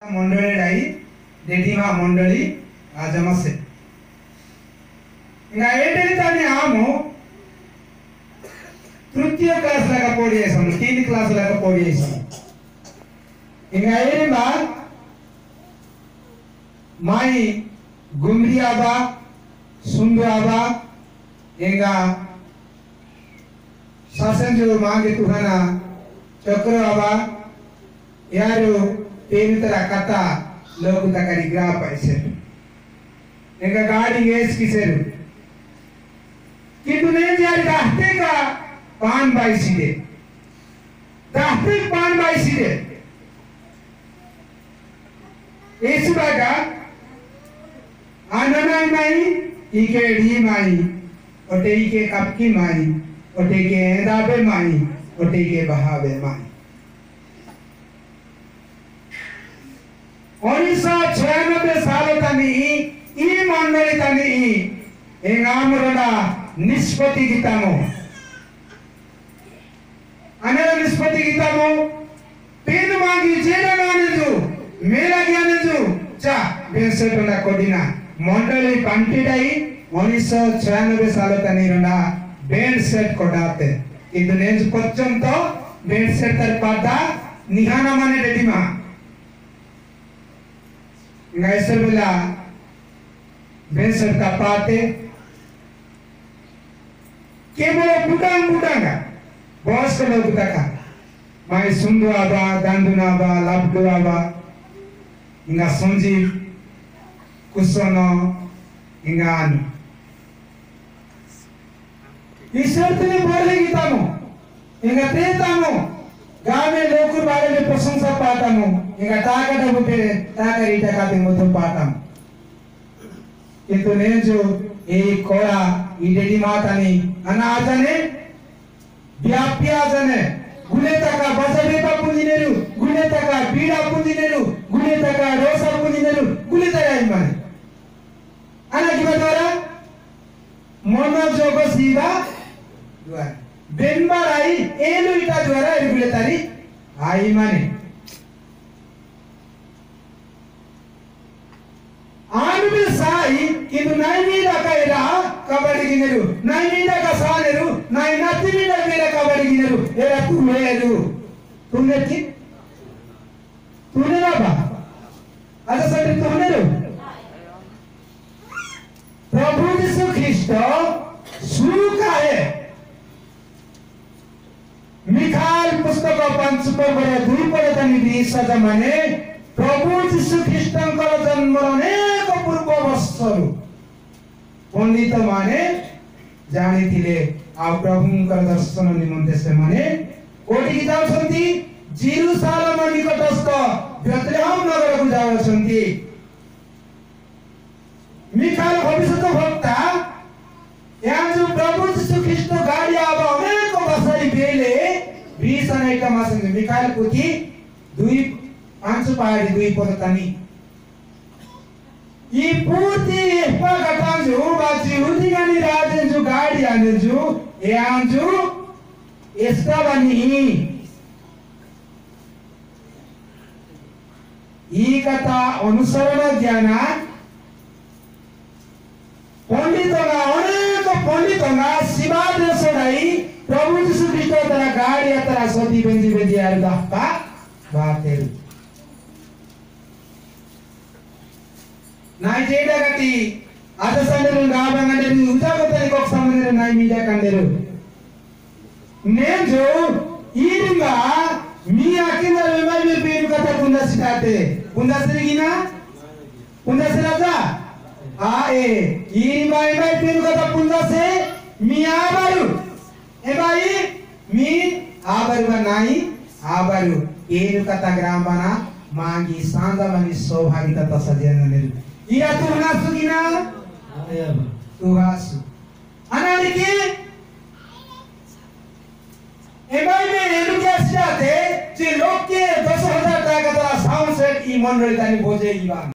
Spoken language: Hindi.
मंडळी डेडीमा मंडळी आजमसे इंगा एटेरी तानी आमो तृतीय क्लास लगा पोडियेसम 3 क्लास लगा पोडियेसम इंगा एरी बा माई गुमरी आबा सुंदर आबा इंगा शासन जो मांगे तुहाना चक्र आबा यारो पेनितरा कथा लोग तकरी ग्रा पैसे इंगा गाड़ी गेस किसेरु कि दुनिया जारी दाहते का पान बाई सीधे दाहते पान बाई सीधे इस बागा आनना माई इके डी माई ओटे इके कपकी माई ओटे के एदाबे माई ओटे के बहावे माई 1996 साल तनी ई मंडली तनी ए नामरडा निष्पत्ति गीतामो अनेरा निष्पत्ति गीतामो पेन मांगी जेड़ा नानेजु मेला ज्ञानेजु चा बेसटना कोडिना मंडली पंटिडाई 1996 साल तनी रना बैंड सेट कोडाते किंतु नेज पर्यंत बैंड सेट तर पाटा निहाना माने डेडीमा नैसर बेला बेसर का पाते केवल बुडांग बुडांगा बॉस का लोग तका माई सुंदु आबा दांडुना आबा लाभडु आबा इंगा संजीव कुसनो इंगा आनु ईश्वर तेरे बोले गीतामो इंगा तेतामो गाँव में लोग बारे में प्रशंसा पाता हूँ इंगा ताका डबुटे ताका रीटा काते मुझे पाता हूँ किंतु ने जो एक कोड़ा इडेडी माता ने अनाजने व्याप्याजने गुने तका बजबे पुंजिनेरु गुने तका पीड़ा पुंजिनेरु गुने तका रोसा पुंजिनेरु गुने तका इमाने अना की बतारा मोनो जोगो सीधा द्वार बेनबाराई एलु इटा द्वारा इरुले तारी आई माने आनुबे साई किंतु नाई मीडा का इरा कबड्डी गिनेरु नाई मीडा का सानेरु नाई नाती मीडा मेरा कबड्डी गिनेरु एरा तुमेरु तुमने की तूने ना बा अच्छा सर तुमेरु प्रभु यीशु ख्रिस्ट सुका है मिखाल पुस्तक पंचपर बरे दुई परे तनी बीस माने प्रभु यीशु ख्रिस्टंकर जन्म अनेक पूर्व वर्षरु पंडित माने जानी थिले आ प्रभुंकर दर्शन निमंते से माने कोठी की जाउछंती जेरूसालेम निकटस्थ बेथलेहम नगर को जाउछंती मिखाल भविष्य वक्ता यहाँ जो प्रभु यीशु ख्रिस्ट गाड़ी आबा अनेक बसरी बेले 20 अनेक मासंग मिखाल पुती 5 पहाड़ी 2 पदतनी ई पूर्ति एप्पा गटांजु बाजी उदिगानी राजे जो गाड़ी आनेजु यांजु एस्ता बनी ई कथा अनुसरण ज्ञान पंडितगा अनेक पंडितगा शिवा देशराई प्रभु यीशु ख्रिस्ट तरा गाड़ी तरा सती बेंजी बेंजी आर दापा बातेरु नाई जेडा गति आद संदर गाबंगंडे उजा गोतनी कोक संदर नाई मीडा कंडेरु ने जो ईरिंगा मी आकिना वेमाई में पेन कथा पुंदा सिखाते पुंदा सिरिगिना पुंदा सिराजा आए ईरी माई माई पेन कथा पुंदा से मी आबारु ए भाई मी आबारु नाई आबारु पेन कथा ग्राम बना मांगी सांदा मनी सौभाग्यता तसजन नेरु इरा तू नासु गिना तू हासु अनालिके ए भाई में एलु क्या जाते जे लोग के 10,000 टाका साउंड सेट ई मंडली तानी बोजे इवा